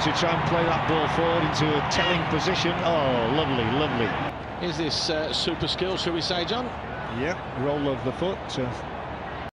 to try and play that ball forward into a telling position. Oh, lovely, lovely. Is this super skill, shall we say, John? Yeah, roll of the foot.